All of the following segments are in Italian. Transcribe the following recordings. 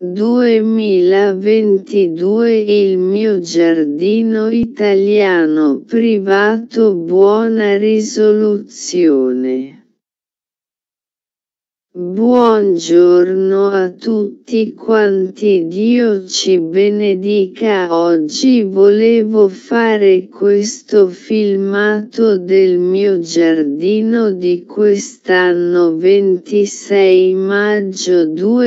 2022 Il mio giardino italiano privato buona risoluzione. Buongiorno a tutti quanti, Dio ci benedica. Oggi volevo fare questo filmato del mio giardino di quest'anno 26 maggio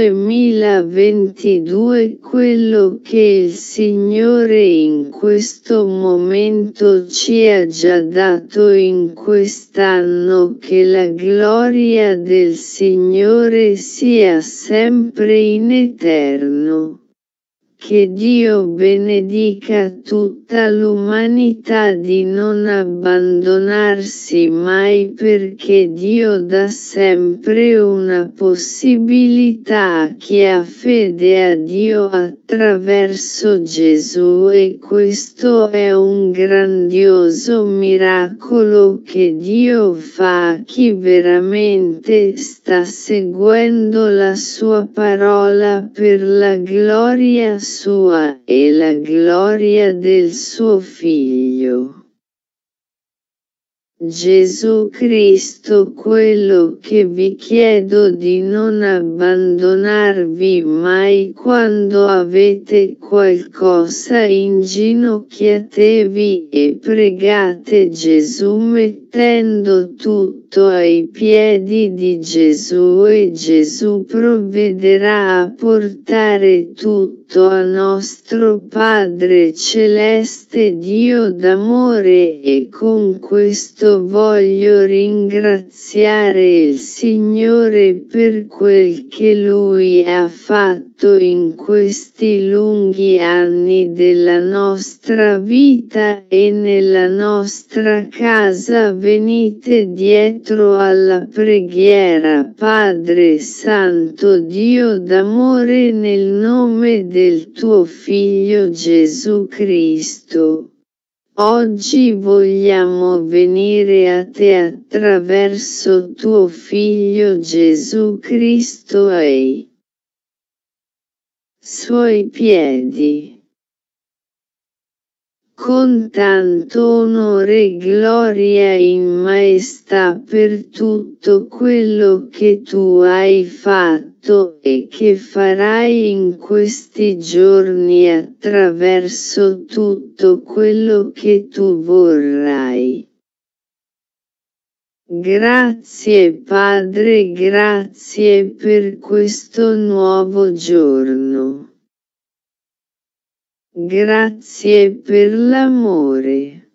2022, quello che il Signore in questo momento ci ha già dato in quest'anno. Che la gloria del Signore sia sempre in eterno. Che Dio benedica tutta l'umanità di non abbandonarsi mai, perché Dio dà sempre una possibilità a chi ha fede a Dio attraverso Gesù, e questo è un grandioso miracolo che Dio fa a chi veramente sta seguendo la sua parola per la gloria sua e la gloria del suo Figlio Gesù Cristo. Quello che vi chiedo di non abbandonarvi mai. Quando avete qualcosa, inginocchiatevi e pregate Gesù mettendo tutto ai piedi di Gesù, e Gesù provvederà a portare tutto a nostro Padre Celeste, Dio d'amore. E con questo voglio ringraziare il Signore per quel che Lui ha fatto in questi lunghi anni della nostra vita e nella nostra casa. Venite dietro alla preghiera. Padre Santo, Dio d'amore, nel nome del tuo Figlio Gesù Cristo, oggi vogliamo venire a te attraverso tuo Figlio Gesù Cristo ai suoi piedi, con tanto onore e gloria in maestà per tutto quello che tu hai fatto e che farai in questi giorni attraverso tutto quello che tu vorrai. Grazie Padre, grazie per questo nuovo giorno. Grazie per l'amore.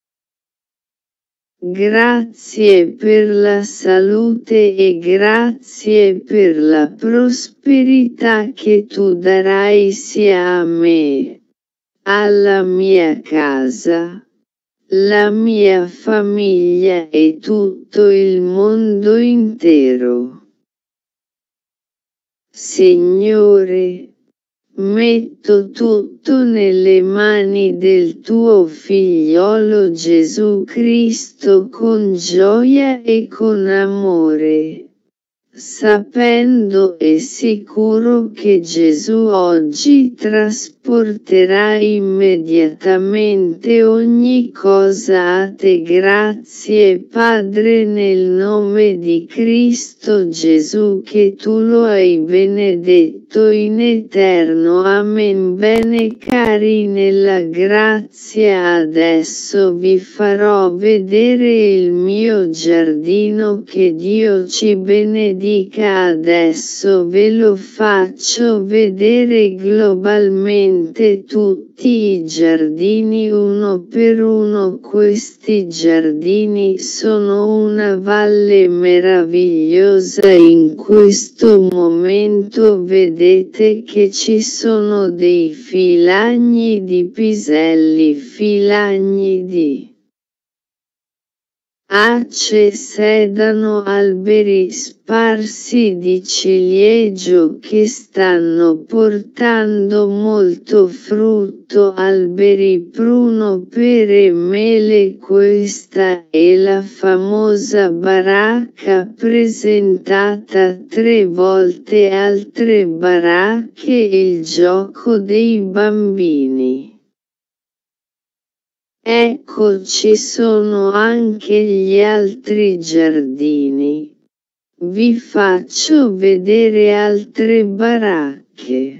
Grazie per la salute e grazie per la prosperità che tu darai sia a me, alla mia casa, la mia famiglia e tutto il mondo intero. Signore, metto tutto nelle mani del tuo Figliolo Gesù Cristo con gioia e con amore, sapendo e sicuro che Gesù oggi trasporterà immediatamente ogni cosa a te. Grazie Padre, nel nome di Cristo Gesù, che tu lo hai benedetto in eterno. Amen. Bene cari, nella grazia adesso vi farò vedere il mio giardino. Che Dio ci benedica. Adesso ve lo faccio vedere globalmente tutti i giardini uno per uno. Questi giardini sono una valle meravigliosa. In questo momento vedete che ci sono dei filagni di piselli, filagni di Ace sedano alberi sparsi di ciliegio che stanno portando molto frutto, alberi pruno, pere, mele. Questa è la famosa baracca presentata 3 volte altre baracche, il gioco dei bambini. Ecco, ci sono anche gli altri giardini. Vi faccio vedere altre baracche.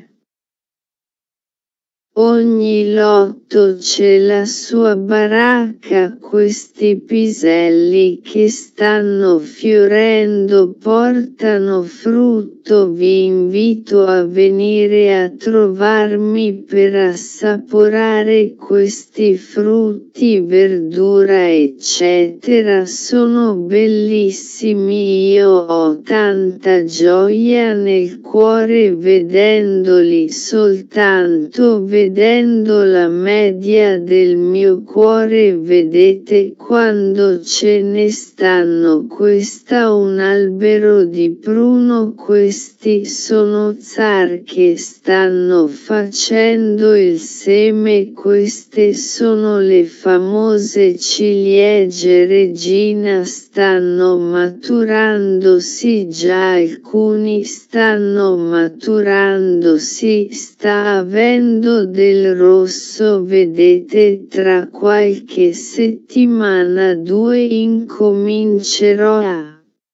Ogni lotto c'è la sua baracca, questi piselli che stanno fiorendo portano frutto. Vi invito a venire a trovarmi per assaporare questi frutti, verdura eccetera, sono bellissimi. Io ho tanta gioia nel cuore vedendoli, soltanto vedendo la media del mio cuore. Vedete quando ce ne stanno. Questa un albero di pruno, questi sono zar che stanno facendo il seme, queste sono le famose ciliegie regina, stanno maturando, sì già alcuni stanno maturando, sì, sta avendo del rosso. Vedete, tra qualche settimana 2 incomincerò a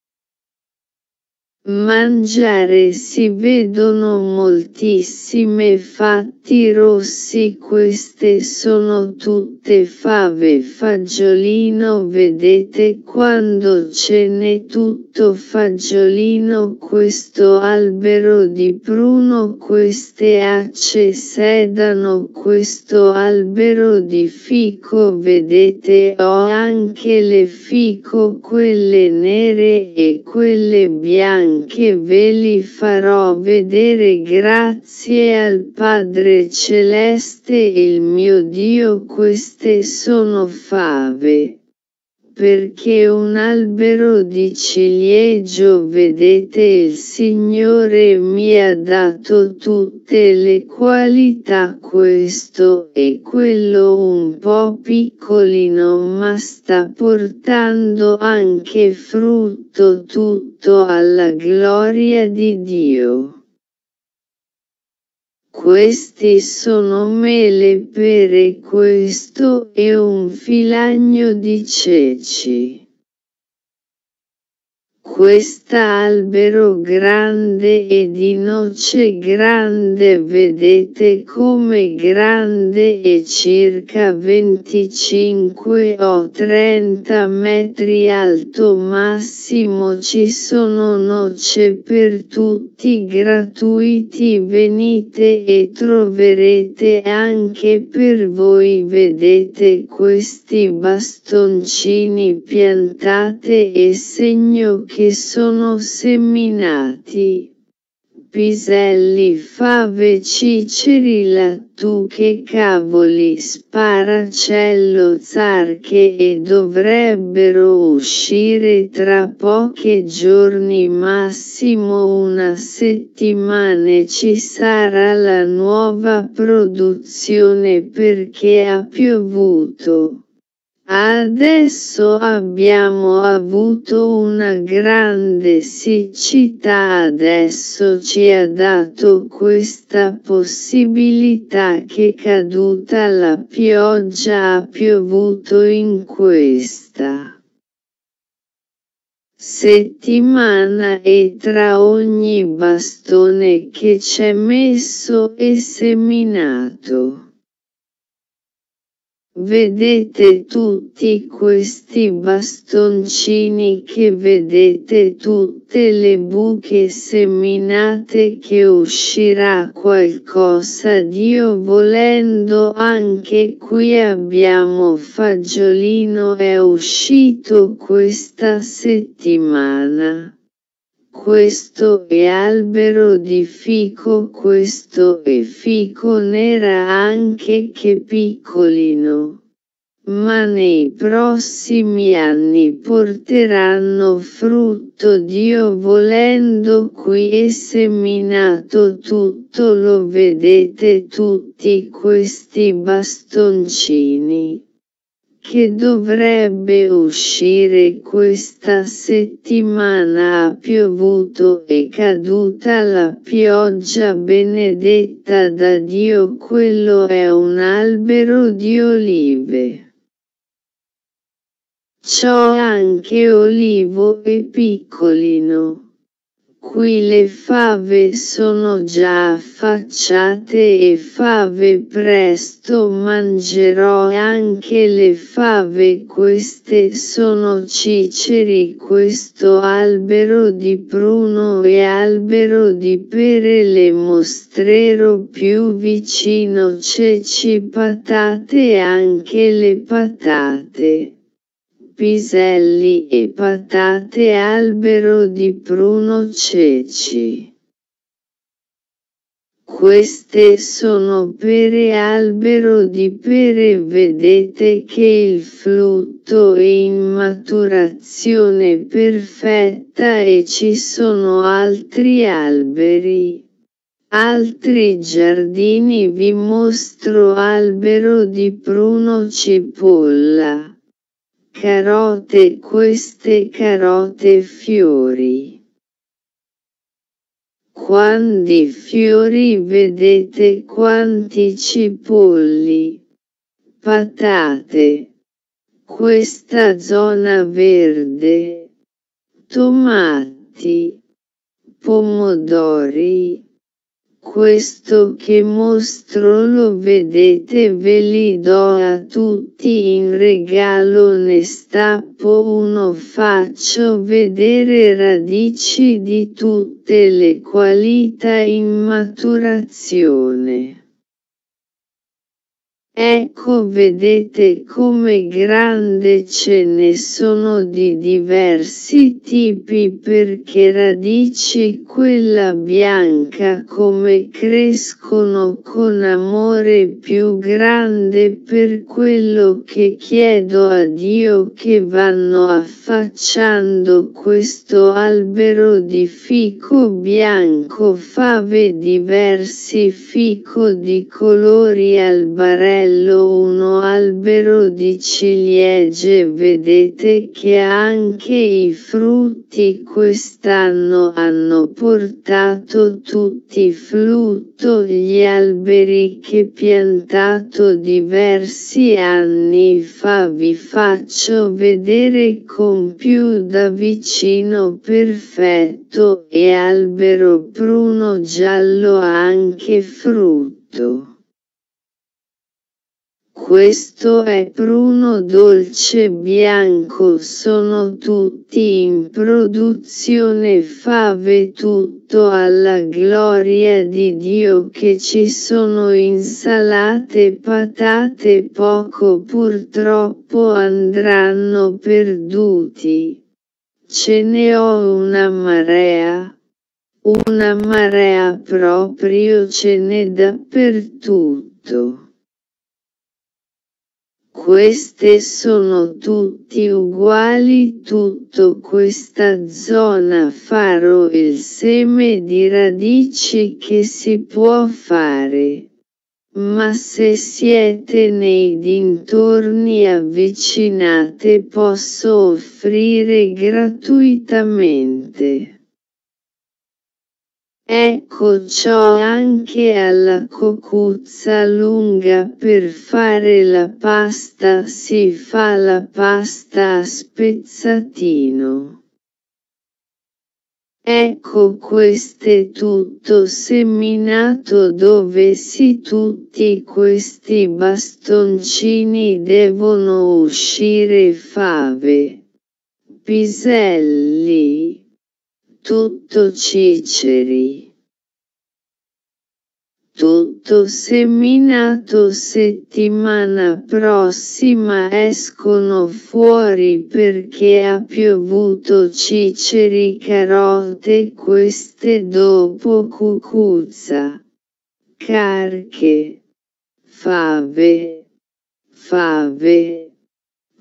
mangiare. Si vedono moltissime fatti rossi, queste sono tutte fave, fagiolino. Vedete quando ce n'è tutto fagiolino. Questo albero di pruno, queste ace sedano, questo albero di fico. Vedete, ho anche le fico, quelle nere e quelle bianche, ve li farò vedere grazie al Padre Celeste, il mio Dio. Queste sono fave, perché un albero di ciliegio. Vedete, il Signore mi ha dato tutte le qualità, questo e quello un po' piccolino, ma sta portando anche frutto, tutto alla gloria di Dio. Questi sono mele, pere, questo è un filagno di ceci. Quest'albero grande e di noce grande, vedete come grande è circa 25 o 30 metri alto massimo. Ci sono noce per tutti gratuiti, venite e troverete anche per voi. Vedete questi bastoncini piantate e segno che sono seminati. Piselli, fave, ciceri, lattuche, cavoli, sparacello, zarche, e dovrebbero uscire tra pochi giorni, massimo una settimana. Ci sarà la nuova produzione perché ha piovuto. Adesso abbiamo avuto una grande siccità, adesso ci ha dato questa possibilità che caduta la pioggia ha piovuto in questa settimana e tra ogni bastone che c'è messo è seminato. Vedete tutti questi bastoncini che vedete, tutte le buche seminate, che uscirà qualcosa Dio volendo. Anche qui abbiamo fagiolino, è uscito questa settimana. Questo è albero di fico, questo è fico nera anche che piccolino. ma nei prossimi anni porteranno frutto. Dio volendo qui è seminato tutto. Lo vedete tutti questi bastoncini che dovrebbe uscire questa settimana. Ha piovuto, è caduta la pioggia benedetta da Dio. Quello è un albero di olive. C'ho anche olivo e piccolino. Qui le fave sono già affacciate e fave presto mangerò anche le fave. Queste sono ciceri. Questo albero di pruno e albero di pere le mostrerò più vicino. Ceci, patate, anche le patate, piselli e patate, albero di pruno, ceci. Queste sono pere, albero di pere. Vedete che il frutto è in maturazione perfetta e ci sono altri alberi. Altri giardini vi mostro: albero di pruno, cipolla, carote. Queste carote fiori. Quanti fiori, vedete quanti cipolli, patate. Questa zona verde, tomati, pomodori. Questo che mostro lo vedete, ve li do a tutti in regalo. Ne stappo uno, faccio vedere radici di tutte le qualità in maturazione. Ecco, vedete come grande, ce ne sono di diversi tipi, perché radici, quella bianca, come crescono con amore più grande. Per quello che chiedo a Dio che vanno affacciando questo albero di fico bianco, fave diversi, fico di colori, albarello, uno albero di ciliegie. Vedete che anche i frutti quest'anno hanno portato tutti frutto. Gli alberi che piantato diversi anni fa vi faccio vedere con più da vicino, perfetto. E albero pruno giallo ha anche frutto. Questo è pruno dolce bianco, sono tutti in produzione fave, tutto alla gloria di Dio. Che ci sono insalate, patate, poco purtroppo andranno perduti. Ce ne ho una marea proprio, ce n'è dappertutto. Queste sono tutti uguali, tutto questa zona farò il seme di radici che si può fare. Ma se siete nei dintorni avvicinate, posso offrire gratuitamente. Ecco, c'ho anche alla cocuzza lunga per fare la pasta. Si fa la pasta a spezzatino. Ecco, queste tutto seminato, dove sì, tutti questi bastoncini devono uscire fave, piselli, tutto ciceri. Tutto seminato. Settimana prossima escono fuori perché ha piovuto ciceri, carote. Queste dopo cucuzza, carche, fave,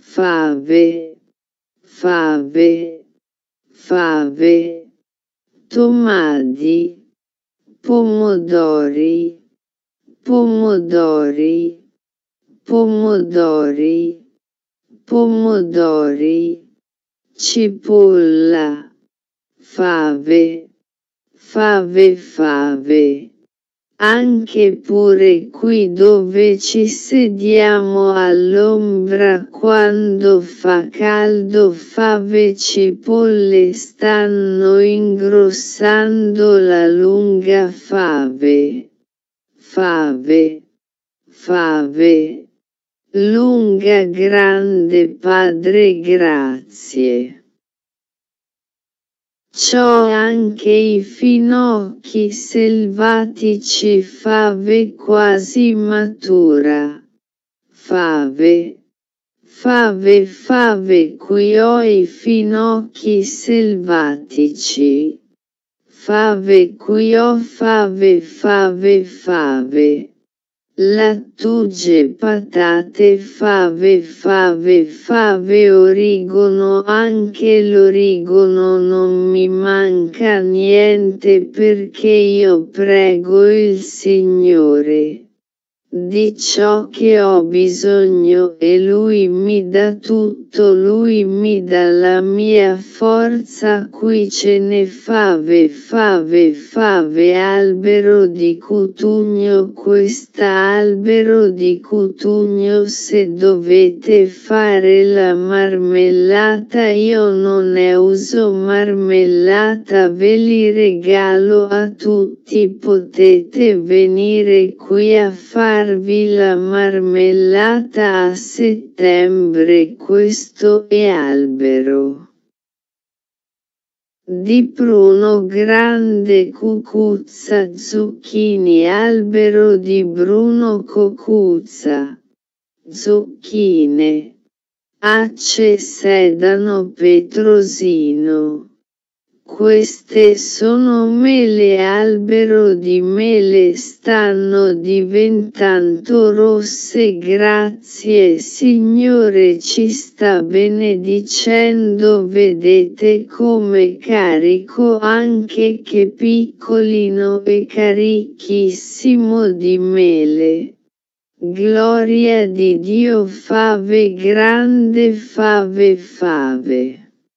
fave, fave, fave, tomati, pomodori, pomodori, pomodori, pomodori, cipolla, fave, fave, fave. Anche pure qui dove ci sediamo all'ombra quando fa caldo fave e cipolle stanno ingrossando la lunga fave. Fave, fave, lunga grande Padre grazie. C'ho anche i finocchi selvatici fave quasi matura. Fave, fave, fave qui ho i finocchi selvatici. Fave qui ho fave, fave, fave. Lattuge, patate, fave, fave, fave, origono, anche l'origono non mi manca niente perché io prego il Signore di ciò che ho bisogno e Lui mi dà tutto, Lui mi dà la mia forza, qui ce ne fave, fave, fave, albero di cutugno, questa albero di cutugno se dovete fare la marmellata io non ne uso marmellata, ve li regalo a tutti, potete venire qui a farvi la marmellata a settembre, questo è albero di pruno grande cucuzza zucchini, albero di bruno cucuzza, zucchine, acce sedano petrosino. Queste sono mele, albero di mele stanno diventando rosse, grazie Signore ci sta benedicendo, vedete come carico anche che piccolino e carichissimo di mele. Gloria di Dio, fave grande, fave, fave.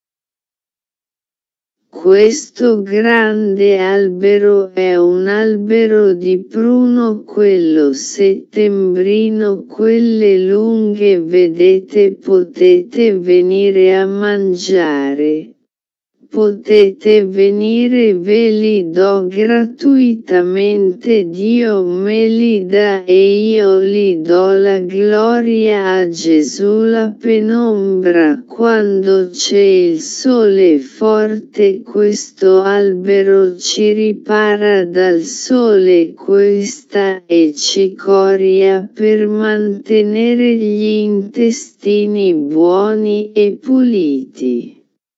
Questo grande albero è un albero di pruno, quello settembrino, quelle lunghe vedete, potete venire a mangiare. Potete venire, ve li do gratuitamente, Dio me li dà e io li do, la gloria a Gesù. La penombra quando c'è il sole forte, questo albero ci ripara dal sole, questa è cicoria per mantenere gli intestini buoni e puliti.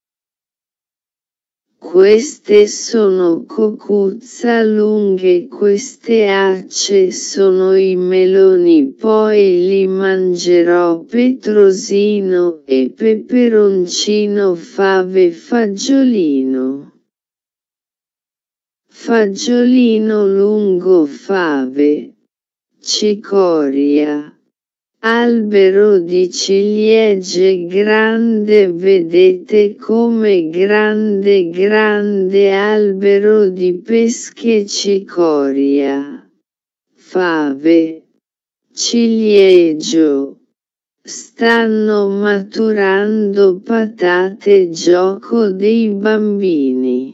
Queste sono cocuzza lunghe, queste acce sono i meloni, poi li mangerò, petrosino e peperoncino, fave, fagiolino. Fagiolino lungo, fave, cicoria. Albero di ciliegie grande, vedete come grande, grande, albero di pesche, cicoria, fave, ciliegio. Stanno maturando patate, gioco dei bambini.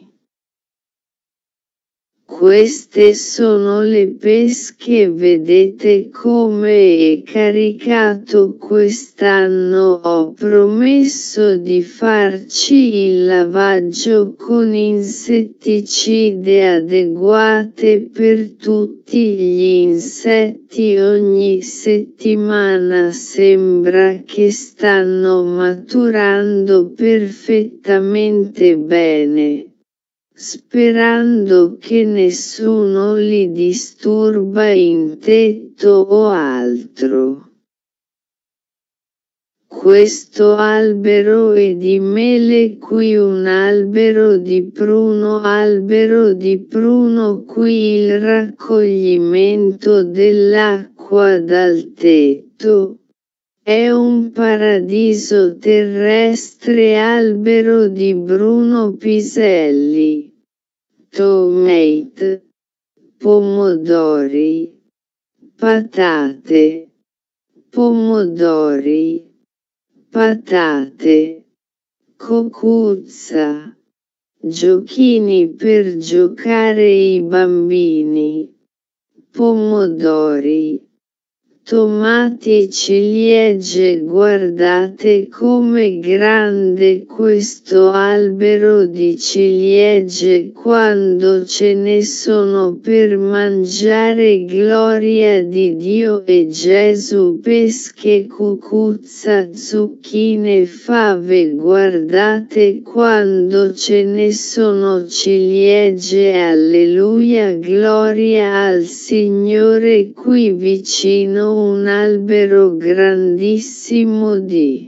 Queste sono le pesche, vedete come è caricato quest'anno, ho promesso di farci il lavaggio con insetticide adeguate per tutti gli insetti ogni settimana, sembra che stanno maturando perfettamente bene. Sperando che nessuno li disturba in tetto o altro. questo albero è di mele, qui un albero di pruno qui il raccoglimento dell'acqua dal tetto. È un paradiso terrestre, albero di Bruno Piselli. Tomate, pomodori, patate, pomodori, patate, cocuzza, giochini per giocare i bambini, pomodori, tomati, ciliegie. Guardate com'è grande questo albero di ciliegie, quando ce ne sono per mangiare. Gloria di Dio e Gesù. Pesche, cucuzza, zucchine, fave. Guardate quando ce ne sono ciliegie. Alleluia, gloria al Signore. Qui vicino un albero grandissimo di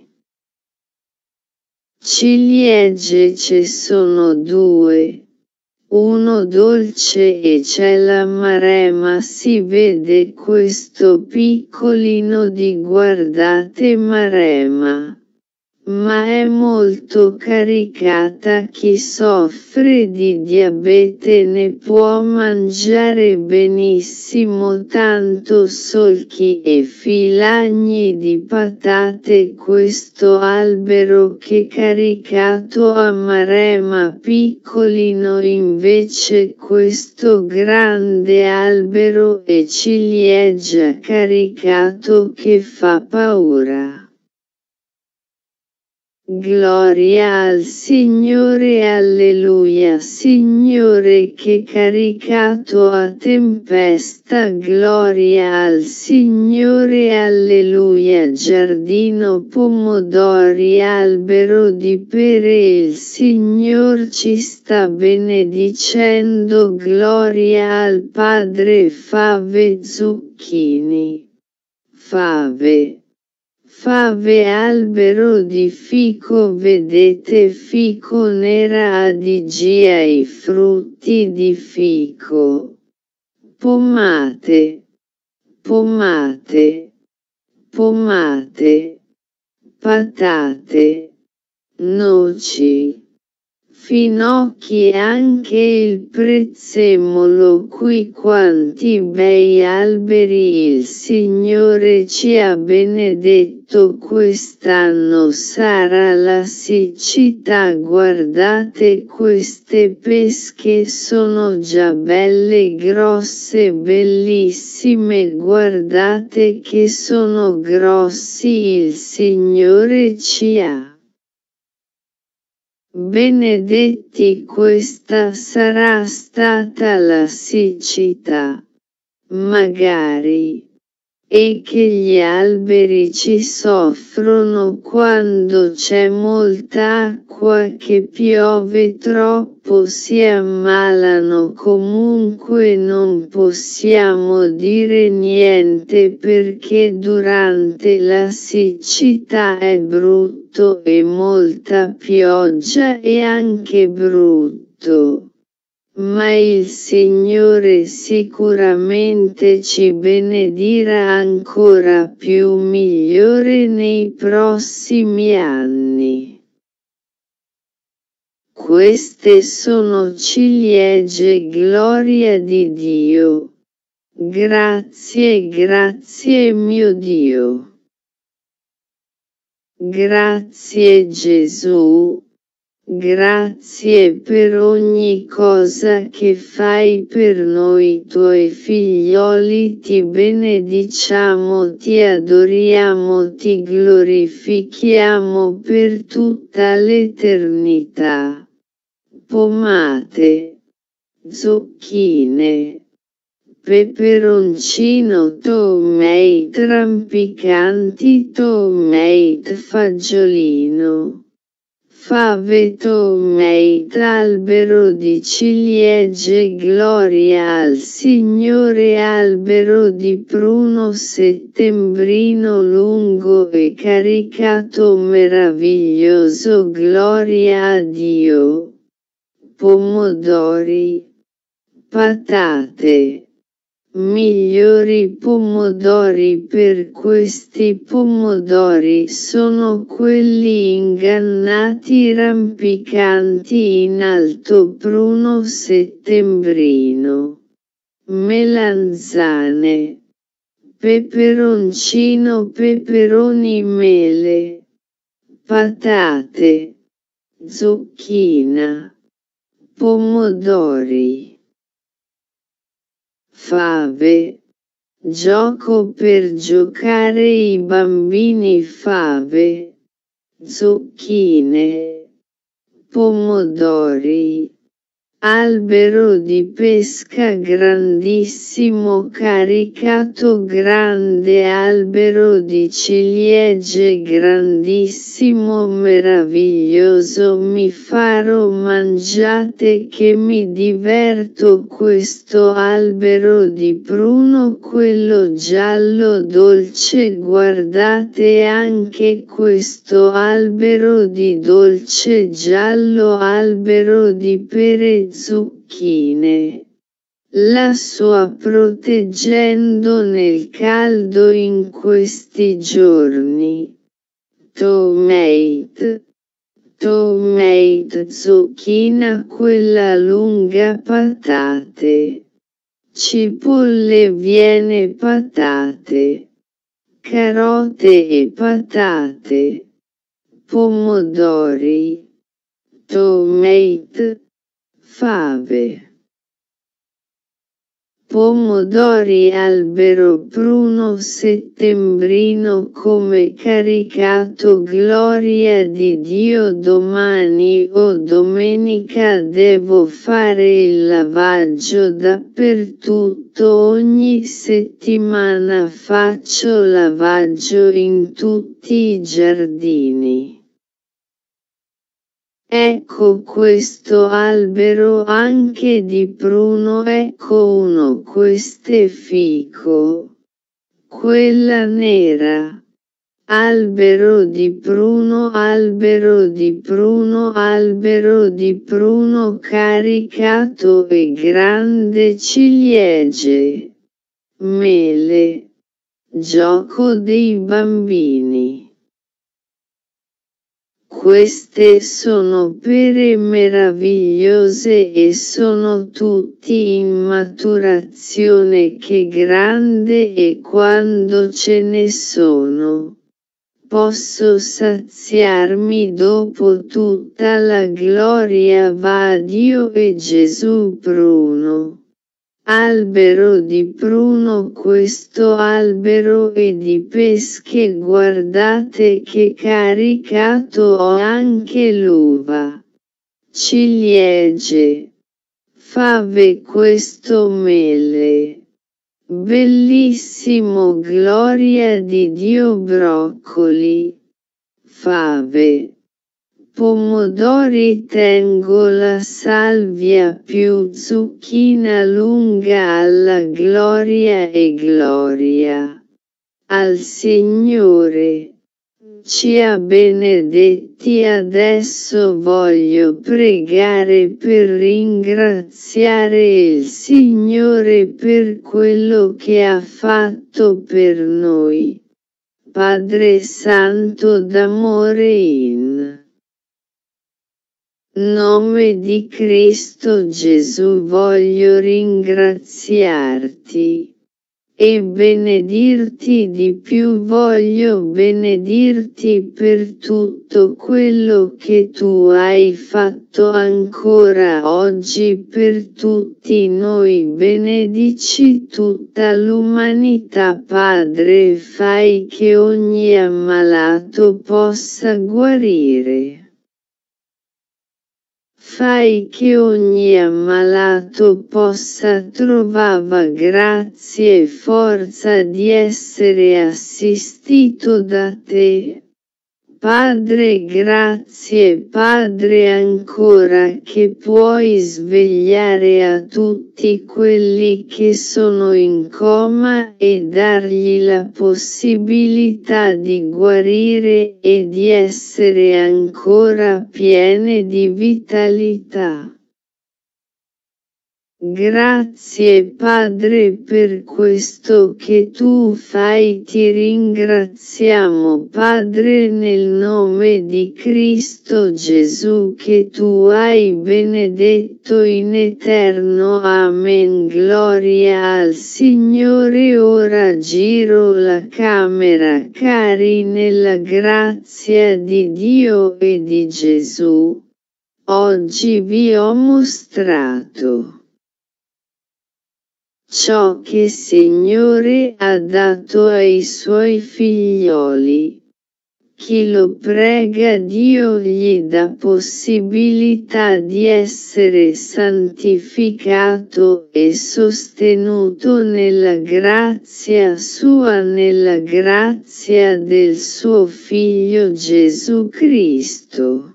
ciliegie, ce sono due, uno dolce e c'è la marema. Si vede questo piccolino di, guardate, marema, ma è molto caricata. Chi soffre di diabete ne può mangiare benissimo. Tanto solchi e filagni di patate, questo albero che caricato a marema, piccolino invece questo grande albero e ciliegia caricato che fa paura. Gloria al Signore, alleluia. Signore che caricato a tempesta, gloria al Signore, alleluia. Giardino, pomodori, albero di pere, il Signor ci sta benedicendo, gloria al Padre. Fave, zucchini, fave. Fave, albero di fico, vedete fico nera adigia, i frutti di fico. Pomate, pomate, pomate, patate, noci, finocchi e anche il prezzemolo. Qui quanti bei alberi il Signore ci ha benedetto. Quest'anno sarà la siccità. Guardate queste pesche, sono già belle grosse, bellissime. Guardate che sono grossi, il Signore ci ha benedetti. Questa sarà stata la siccità, magari, e che gli alberi ci soffrono quando c'è molta acqua, che piove troppo, si ammalano. Comunque non possiamo dire niente, perché durante la siccità è brutto e molta pioggia è anche brutto. Ma il Signore sicuramente ci benedirà ancora più, migliore nei prossimi anni. Queste sono ciliegie, gloria di Dio. Grazie, grazie mio Dio. Grazie Gesù. Grazie per ogni cosa che fai per noi tuoi figlioli. Ti benediciamo, ti adoriamo, ti glorifichiamo per tutta l'eternità. Pomate, zucchine, peperoncino, tomate rampicanti, tomate fagiolino, fave tomeit albero di ciliegie gloria al Signore albero di pruno settembrino lungo e caricato meraviglioso gloria a Dio. Pomodori, patate. Migliori pomodori per questi pomodori sono quelli ingannati rampicanti in alto pruno settembrino. Melanzane. Peperoncino peperoni mele. Patate. Zucchina. Pomodori. Fave. Gioco per giocare i bambini fave. Zucchine. Pomodori. Albero di pesca grandissimo caricato grande albero di ciliegie grandissimo meraviglioso mi farò mangiate che mi diverto questo albero di pruno quello giallo dolce guardate anche questo albero di dolce giallo albero di pere zucchine. La sua proteggendo nel caldo in questi giorni. Tomate zucchina quella lunga patate. Cipolle viene patate. Carote e patate. Pomodori. Tomate. Fave. Pomodori albero pruno settembrino come caricato gloria di Dio domani o domenica devo fare il lavaggio dappertutto ogni settimana faccio lavaggio in tutti i giardini. Ecco questo albero anche di pruno ecco uno queste fico. Quella nera. Albero di pruno albero di pruno albero di pruno caricato e grande ciliegie. Mele. Gioco dei bambini. Queste sono pere meravigliose e sono tutti in maturazione che grande e quando ce ne sono. Posso saziarmi dopo tutta la gloria va a Dio e Gesù pruno. Albero di pruno questo albero e di pesche guardate che caricato ho anche l'uva. Ciliegie. Fave questo mele. Bellissimo gloria di Dio broccoli. Fave. Pomodori tengo la salvia più zucchina lunga alla gloria e gloria. Al Signore. Ci ha benedetti adesso voglio pregare per ringraziare il Signore per quello che ha fatto per noi. Padre Santo d'amore in nome di Cristo Gesù voglio ringraziarti e benedirti di più voglio benedirti per tutto quello che tu hai fatto ancora oggi per tutti noi benedici tutta l'umanità Padre fai che ogni ammalato possa guarire. Fai che ogni ammalato possa trovare grazia e forza di essere assistito da te. Padre, grazie Padre ancora che puoi svegliare a tutti quelli che sono in coma e dargli la possibilità di guarire e di essere ancora piene di vitalità. Grazie Padre per questo che tu fai, ti ringraziamo Padre nel nome di Cristo Gesù che tu hai benedetto in eterno. Amen. Gloria al Signore. Ora giro la camera cari nella grazia di Dio e di Gesù. Oggi vi ho mostrato ciò che Signore ha dato ai suoi figlioli. Chi lo prega Dio gli dà possibilità di essere santificato e sostenuto nella grazia sua, nella grazia del suo Figlio Gesù Cristo.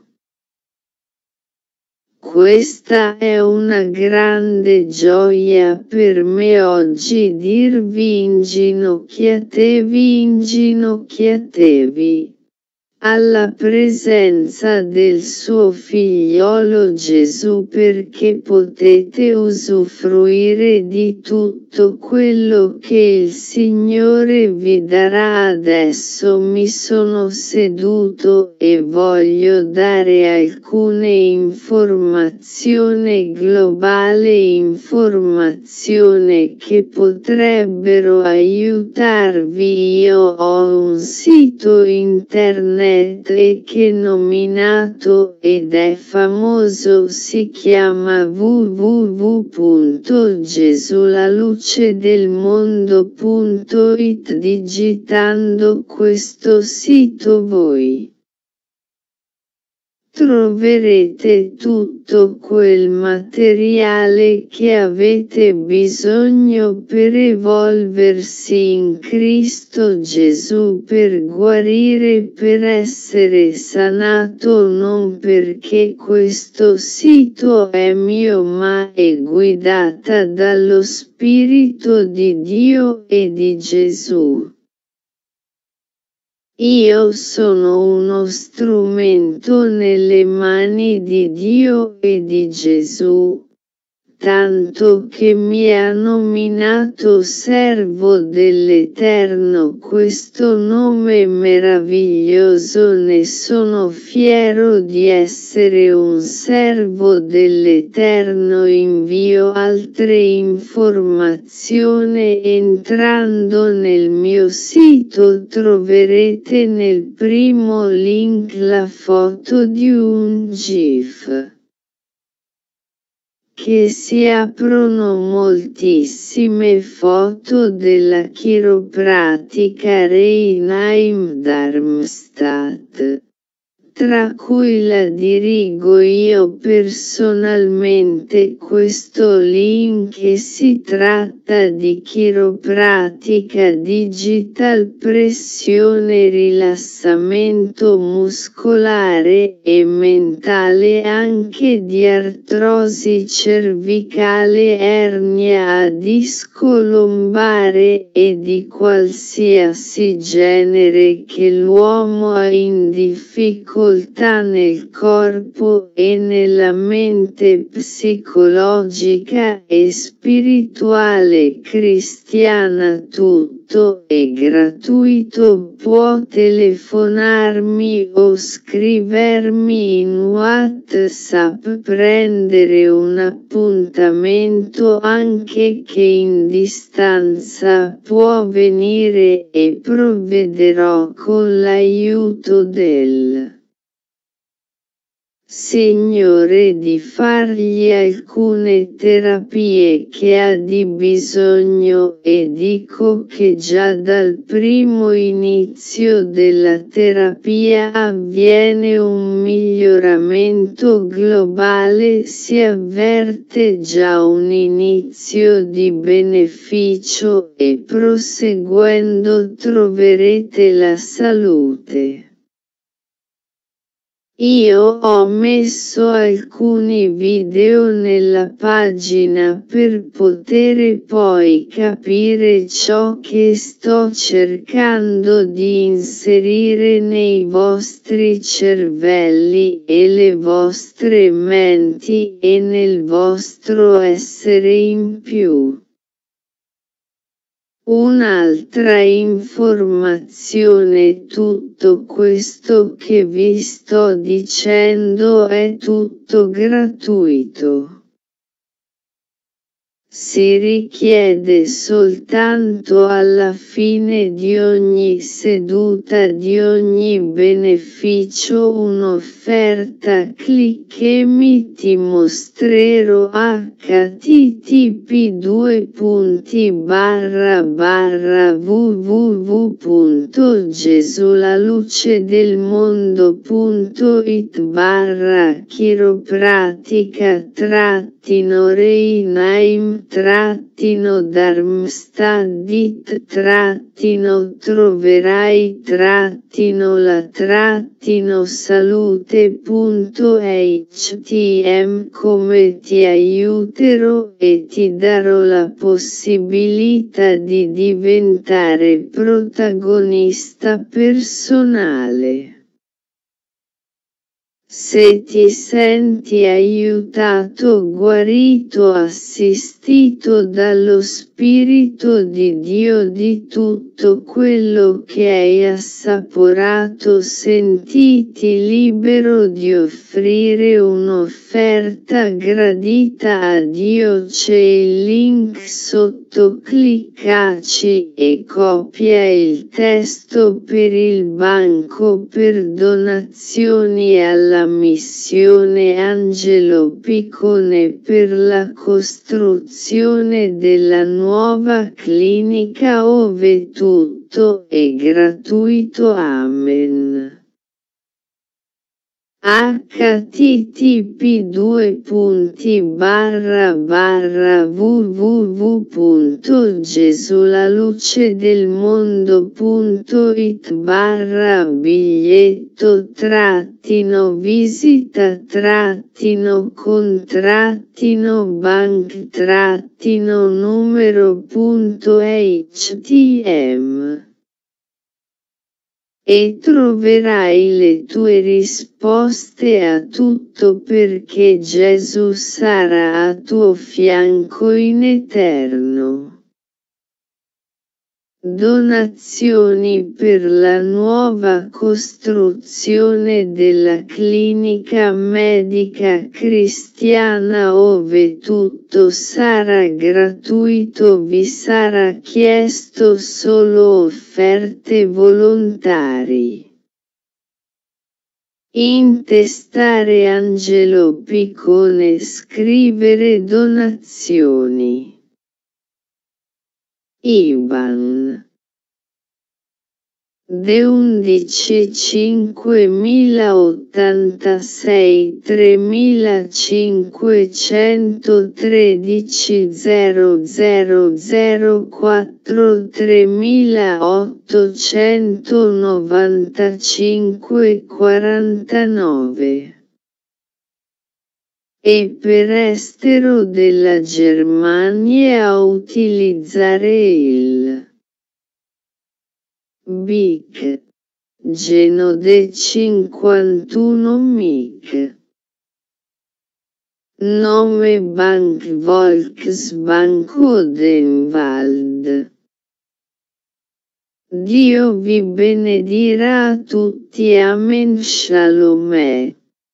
Questa è una grande gioia per me oggi dirvi inginocchiatevi alla presenza del suo figliolo Gesù perché potete usufruire di tutto quello che il Signore vi darà. Adesso mi sono seduto e voglio dare alcune informazioni globali, informazioni che potrebbero aiutarvi. Io ho un sito internet e che nominato ed è famoso, si chiama www.gesulalucedelmondo.it. digitando questo sito voi troverete tutto quel materiale che avete bisogno per evolversi in Cristo Gesù, per guarire, per essere sanato, non perché questo sito è mio ma è guidata dallo Spirito di Dio e di Gesù. Io sono uno strumento nelle mani di Dio e di Gesù, tanto che mi ha nominato servo dell'Eterno. Questo nome meraviglioso, ne sono fiero di essere un servo dell'Eterno. Invio altre informazioni entrando nel mio sito. Troverete nel primo link la foto di un GIF. Che si aprono moltissime foto della chiropratica Reinheim Darmstadt, tra cui la dirigo io personalmente. Questo link, e si tratta di chiropratica digital, pressione, rilassamento muscolare e mentale, anche di artrosi cervicale, ernia a disco lombare e di qualsiasi genere che l'uomo ha in difficoltà nel corpo e nella mente, psicologica e spirituale cristiana. Tutto è gratuito. Può telefonarmi o scrivermi in WhatsApp, prendere un appuntamento anche che in distanza. Può venire e provvederò con l'aiuto del Signore di fargli alcune terapie che ha di bisogno, e dico che già dal primo inizio della terapia avviene un miglioramento globale, si avverte già un inizio di beneficio e proseguendo troverete la salute. Io ho messo alcuni video nella pagina per poter poi capire ciò che sto cercando di inserire nei vostri cervelli e le vostre menti e nel vostro essere in più. Un'altra informazione: tutto questo che vi sto dicendo è tutto gratuito. Si richiede soltanto alla fine di ogni seduta di ogni beneficio un'offerta clic e mi ti mostrerò http://www.chiropratica-reinheim-la-salute.htm. Come ti aiuterò e ti darò la possibilità di diventare protagonista personale. Se ti senti aiutato, guarito, assistito dallo Spirito di Dio di tutto quello che hai assaporato, sentiti libero di offrire un'offerta gradita a Dio. C'è il link sotto, cliccaci e copia il testo per il banco per donazioni alla missione Angelo Piccone per la costruzione della nuova clinica ove tutto è gratuito. Amen. http://www.gesusaluce-del-mondo.it/biglietto-numero.htm e troverai le tue risposte a tutto, perché Gesù sarà a tuo fianco in eterno. Donazioni per la nuova costruzione della clinica medica cristiana ove tutto sarà gratuito. Vi sarà chiesto solo offerte volontari. Intestare Angelo Piccone, scrivere donazioni. IBAN D11 5086 3513 0004 3895 49 e per estero della Germania a utilizzare il BIC Genode 51 MIC. Nome Bank Volksbank Odenwald. Dio vi benedirà a tutti. Amen. Shalom.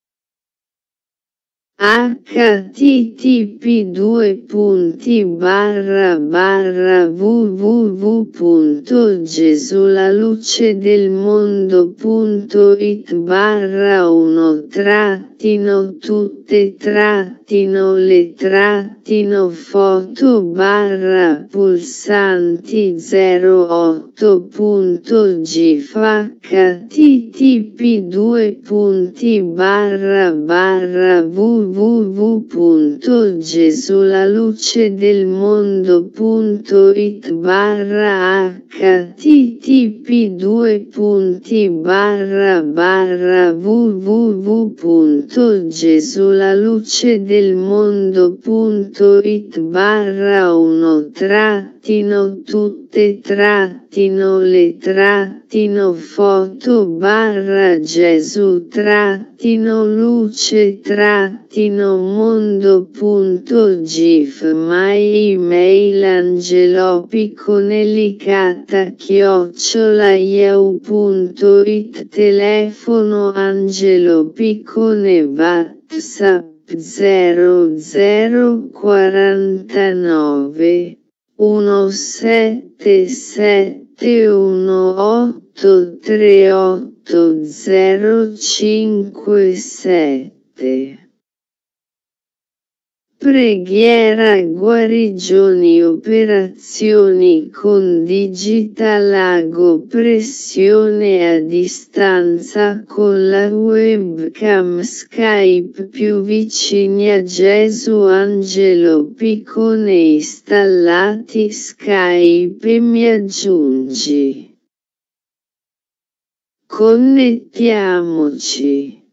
http://www.gesusalucedelmondo.it/1-tutte-foto-pulsanti 08.gif http://www www.jesulallucedelmondo.it/www.jesulallucedelmondo.it/mondo.gif. My email angelo.piccone@yahoo.it. Telefono Angelo Piccone. WhatsApp 0049 17718380057. Preghiera guarigioni operazioni con Digital Ago pressione a distanza con la webcam Skype più vicini a Gesù Angelo Piccone installati Skype e mi aggiungi. Connettiamoci.